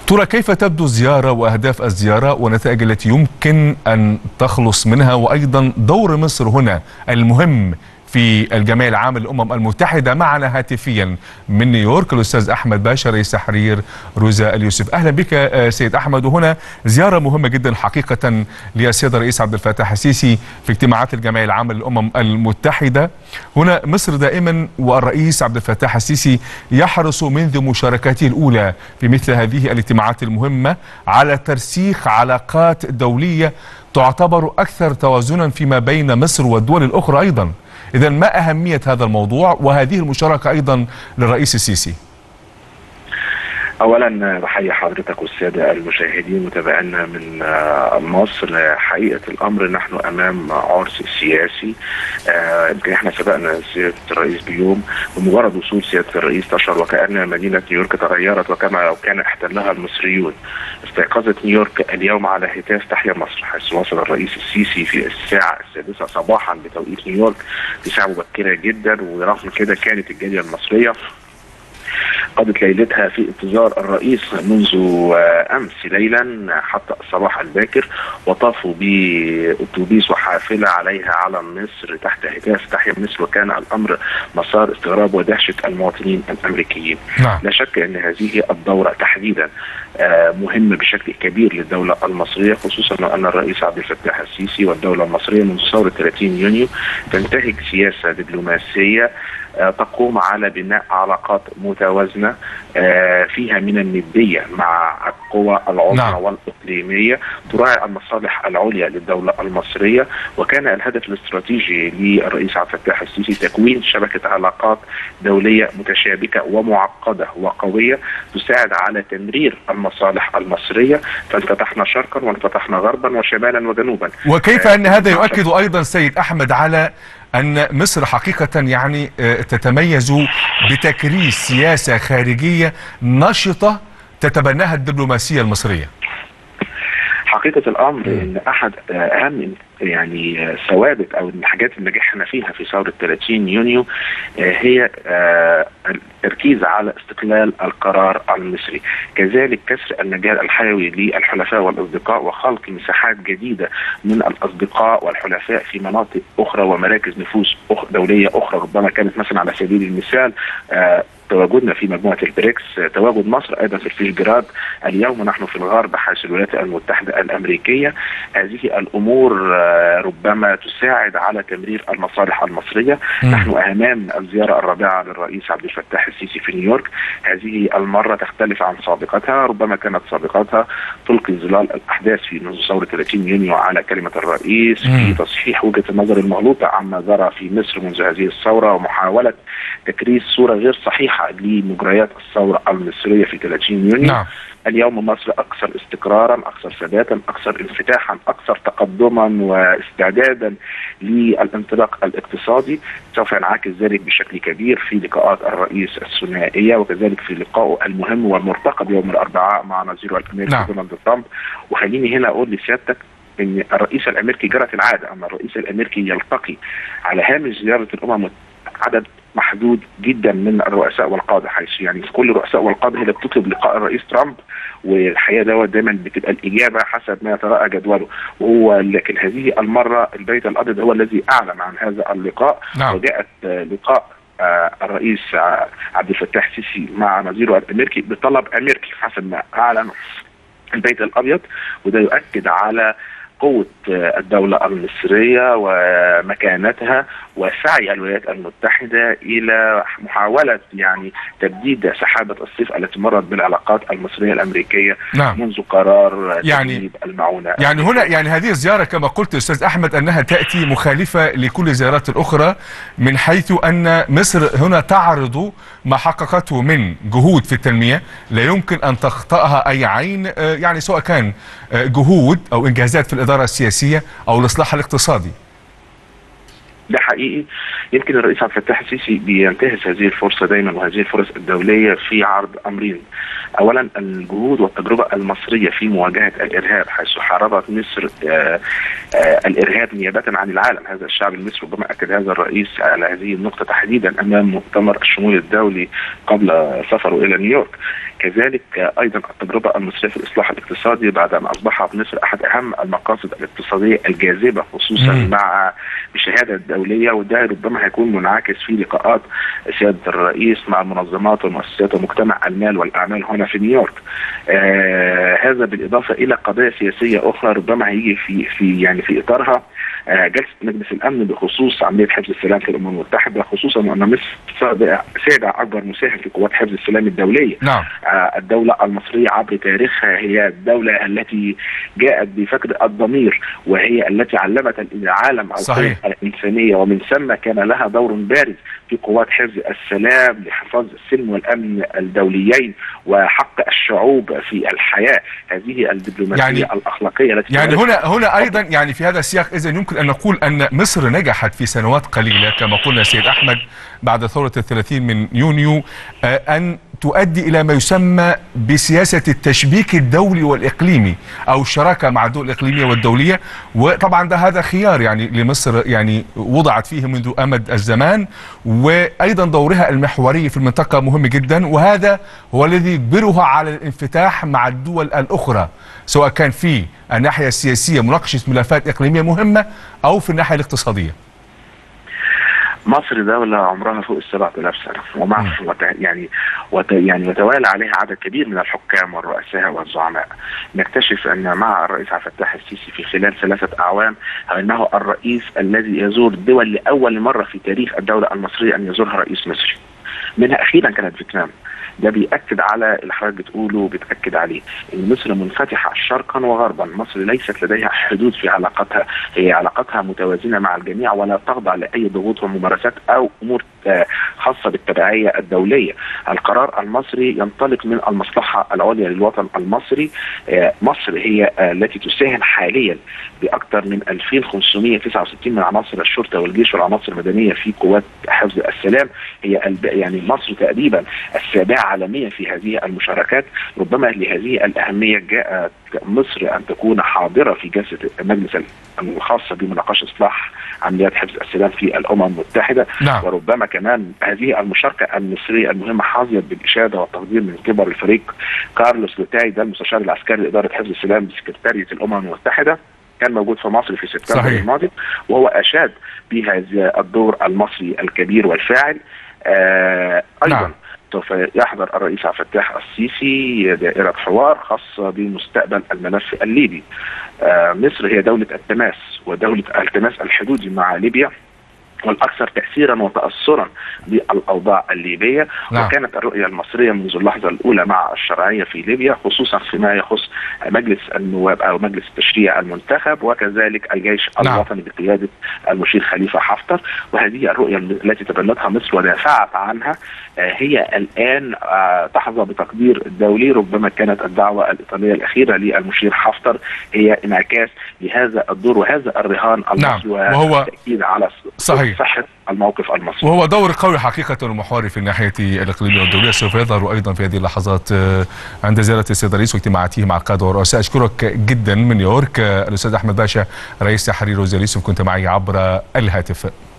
دكتورة، كيف تبدو الزيارة وأهداف الزيارة والنتائج التي يمكن أن تخلص منها، وأيضا دور مصر هنا المهم في الجمعية العامة للأمم المتحدة؟ معنا هاتفيا من نيويورك الأستاذ أحمد باشا رئيس تحرير روزا اليوسف. أهلا بك سيد أحمد. وهنا زيارة مهمة جدا حقيقة للسيد الرئيس عبد الفتاح السيسي في اجتماعات الجمعية العامة للأمم المتحدة. هنا مصر دائما والرئيس عبد الفتاح السيسي يحرص منذ مشاركته الأولى في مثل هذه الاجتماعات المهمة على ترسيخ علاقات دولية تعتبر أكثر توازنا فيما بين مصر والدول الأخرى أيضا. إذا ما أهمية هذا الموضوع وهذه المشاركة أيضا للرئيس السيسي؟ اولا بحيي حضرتك والساده المشاهدين متابعينا من مصر. حقيقه الامر نحن امام عرس سياسي. يمكن احنا سبقنا سياده الرئيس بيوم. بمجرد وصول سياده الرئيس تشعر وكأن مدينه نيويورك تغيرت وكما لو كان احتلها المصريون. استيقظت نيويورك اليوم على هتاف تحيا مصر، حيث وصل الرئيس السيسي في الساعه 6 صباحا بتوقيت نيويورك، في ساعه مبكره جدا. ورغم كده كانت الجاليه المصريه قضت ليلتها في انتظار الرئيس منذ امس ليلا حتى الصباح الباكر، وطافوا باتوبيس وحافله عليها علم مصر تحت هتاف تحيا مصر، وكان الامر مسار استغراب ودهشه المواطنين الامريكيين. لا شك ان هذه الدوره تحديدا مهمه بشكل كبير للدوله المصريه، خصوصا ان الرئيس عبد الفتاح السيسي والدوله المصريه منذ ثوره 30 يونيو تنتهج سياسه دبلوماسيه تقوم على بناء علاقات متوازنة فيها من الندية مع القوى العظمى والإقليمية تراعي المصالح العليا للدولة المصرية. وكان الهدف الاستراتيجي للرئيس عبد الفتاح السيسي تكوين شبكة علاقات دولية متشابكة ومعقدة وقوية تساعد على تمرير المصالح المصرية، فانفتحنا شرقا وانفتحنا غربا وشمالا وجنوبا. وكيف أن هذا يؤكد أيضا سيد أحمد على أن مصر حقيقة يعني تتميز بتكريس سياسة خارجية نشطة تتبناها الدبلوماسية المصرية؟ حقيقة الأمر أن أحد أهم يعني ثوابت أو الحاجات اللي نجحنا فيها في ثورة 30 يونيو هي التركيز على استقلال القرار المصري، كذلك كسر المجال الحيوي للحلفاء والأصدقاء وخلق مساحات جديدة من الأصدقاء والحلفاء في مناطق أخرى ومراكز نفوذ دولية أخرى. ربما كانت مثلا على سبيل المثال تواجدنا في مجموعة البريكس، تواجد مصر أيضا في الفيشجراد، اليوم نحن في الغرب حيث الولايات المتحدة الأمريكية. هذه الأمور ربما تساعد على تمرير المصالح المصرية. نحن أمام الزيارة الرابعة للرئيس عبد الفتاح السيسي في نيويورك، هذه المرة تختلف عن سابقتها. ربما كانت سابقتها تلقي ظلال الأحداث في منذ ثورة 30 يونيو على كلمة الرئيس في تصحيح وجهة النظر المغلوطة عما جرى في مصر منذ هذه الثورة، ومحاولة تكريس صورة غير صحيحة لمجريات الثورة المصرية في 30 يونيو. اليوم مصر أكثر استقرارا، أكثر ثباتا، أكثر انفتاحا، أكثر تقدما واستعدادا للانطلاق الاقتصادي. سوف ينعكس ذلك بشكل كبير في لقاءات الرئيس الثنائية، وكذلك في لقائه المهم والمرتقب يوم الأربعاء مع نظيره الأمريكي دونالد ترامب. وخليني هنا أقول لسيادتك أن الرئيس الأمريكي جرت العادة أن الرئيس الأمريكي يلتقي على هامش زيارة الأمم عدد محدود جدا من الرؤساء والقاده، حيث يعني كل الرؤساء والقاده هي اللي بتطلب لقاء الرئيس ترامب، والحقيقه دوت دايما بتبقى الاجابه حسب ما يتراءى جدوله. لكن هذه المره البيت الابيض هو الذي اعلن عن هذا اللقاء. وجاءت لقاء الرئيس عبد الفتاح السيسي مع نظيره الامريكي بطلب امريكي حسب ما اعلن البيت الابيض، وده يؤكد على قوة الدولة المصرية ومكانتها وسعي الولايات المتحدة إلى محاولة يعني تبديد سحابة الصيف التي مرت بالعلاقات المصرية الأمريكية منذ قرار تجنيب المعونة. يعني هنا يعني هذه الزيارة كما قلت أستاذ أحمد أنها تأتي مخالفة لكل الزيارات الأخرى، من حيث أن مصر هنا تعرض ما حققته من جهود في التنمية لا يمكن أن تخطئها أي عين، يعني سواء كان جهود أو إنجازات في الإدارة السياسية أو الإصلاح الاقتصادي. ده حقيقي. يمكن الرئيس عبد الفتاح السيسي بينتهز هذه الفرصة دايما وهذه الفرص الدولية في عرض أمرين. أولا الجهود والتجربة المصرية في مواجهة الإرهاب، حيث حاربت مصر الإرهاب نيابة عن العالم. هذا الشعب المصري ربما أكد هذا الرئيس على هذه النقطة تحديدا أمام مؤتمر الشمول الدولي قبل سفره إلى نيويورك. كذلك ايضا التجربه المصريه في الاصلاح الاقتصادي بعد ان اصبح مصر احد اهم المقاصد الاقتصاديه الجاذبه خصوصا مع الشهاده الدوليه، وده ربما هيكون منعكس في لقاءات سياده الرئيس مع المنظمات والمؤسسات ومجتمع المال والاعمال هنا في نيويورك. هذا بالاضافه الى قضايا سياسيه اخرى ربما هيجي في اطارها جلسه مجلس الامن بخصوص عمليه حفظ السلام في الامم المتحده، خصوصا ان مصر سابع اكبر مساهم في قوات حفظ السلام الدوليه. نعم. الدوله المصريه عبر تاريخها هي الدوله التي جاءت بفكر الضمير، وهي التي علمت العالم القيم الانسانيه، ومن ثم كان لها دور بارز في قوات حفظ السلام لحفاظ السلم والامن الدوليين وحق الشعوب في الحياه. هذه الدبلوماسيه الاخلاقيه التي هنا ايضا في هذا السياق اذا يمكن ان نقول ان مصر نجحت في سنوات قليله كما قلنا سيد احمد بعد ثوره 30 من يونيو ان تؤدي الى ما يسمى بسياسه التشبيك الدولي والاقليمي او الشراكه مع الدول الاقليميه والدوليه، وطبعا هذا خيار لمصر وضعت فيه منذ امد الزمان، وايضا دورها المحوري في المنطقه مهم جدا، وهذا هو الذي يجبرها على الانفتاح مع الدول الاخرى سواء كان في الناحيه السياسيه مناقشه ملفات اقليميه مهمه او في الناحيه الاقتصاديه. مصر دولة عمرها فوق 7000 سنة، ومع وتوالى عليها عدد كبير من الحكام والرؤساء والزعماء. نكتشف أن مع الرئيس عبد الفتاح السيسي في خلال 3 أعوام أنه الرئيس الذي يزور دول لأول مرة في تاريخ الدولة المصرية أن يزورها رئيس مصري، منها أخيرا كانت فيتنام. ده بيأكد على اللي حضرتك بتقوله، بتأكد عليه ان مصر منفتحه شرقا وغربا. مصر ليست لديها حدود في علاقتها، هي علاقتها متوازنه مع الجميع ولا تخضع لاي ضغوط وممارسات او امور خاصه بالتبعيه الدوليه. القرار المصري ينطلق من المصلحه العليا للوطن المصري. مصر هي التي تساهم حاليا باكثر من 2569 من عناصر الشرطه والجيش والعناصر المدنيه في قوات حفظ السلام. هي مصر تقريبا السابعه عالميا في هذه المشاركات. ربما لهذه الاهميه جاءت مصر ان تكون حاضره في جلسه المجلس الخاصه بمناقشه اصلاح عمليات حفظ السلام في الامم المتحده. نعم. وربما كمان هذه المشاركه المصريه المهمه حظيت بالاشاده والتقدير من قبل الفريق كارلوس لوتاي، ده المستشار العسكري لاداره حفظ السلام بسكرتاريه الامم المتحده، كان موجود في مصر في سبتمبر الماضي، وهو اشاد بهذا الدور المصري الكبير والفاعل. ايضا نعم. سوف يحضر الرئيس عبد الفتاح السيسي دائرة حوار خاصة بمستقبل الملف الليبي. مصر هي دولة التماس ودولة التماس الحدودي مع ليبيا، والأكثر تأثيرا وتأثرا بالأوضاع الليبية. نعم. وكانت الرؤية المصرية منذ اللحظة الأولى مع الشرعية في ليبيا، خصوصا فيما يخص مجلس النواب أو مجلس التشريع المنتخب، وكذلك الجيش نعم. الوطني بقيادة المشير خليفة حفتر. وهذه الرؤية التي تبنتها مصر ودافعت عنها هي الآن تحظى بتقدير دولي. ربما كانت الدعوة الإيطالية الأخيرة للمشير حفتر هي انعكاس لهذا الدور وهذا الرهان المصري. نعم. وهو تأكيد على صحة الموقف المصري، وهو دور قوي حقيقة ومحوري في الناحية الإقليمية والدولية، سوف يظهر أيضا في هذه اللحظات عند زيارة السيد الرئيس واجتماعاته مع القادة والرؤساء. أشكرك جدا من نيويورك الأستاذ أحمد باشا رئيس تحرير وزير يوسف، كنت معي عبر الهاتف.